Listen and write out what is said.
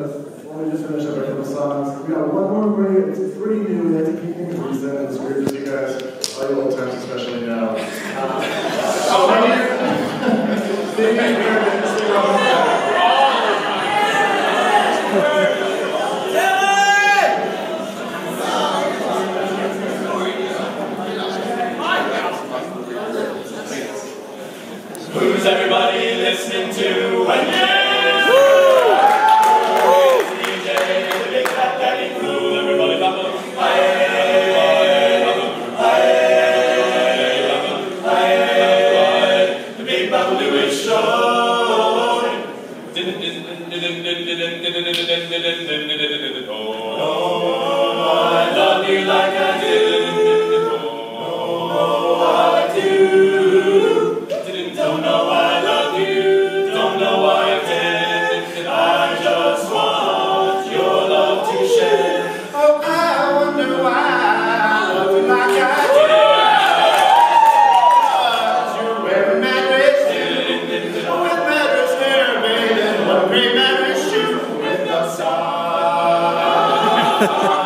Before we just finish up our couple songs, we got one more way. It's pretty new. We like to keep things recent. It's weird to see you guys, all you old times especially now. Who's everybody listening to? And I love you like I do. I do. Don't know why I love you. Don't know why I did. I just want your love to share. Oh, I wonder why I love you like I do. You wear a marriage with marriage hair, baby. What great marriage shoe with the sun.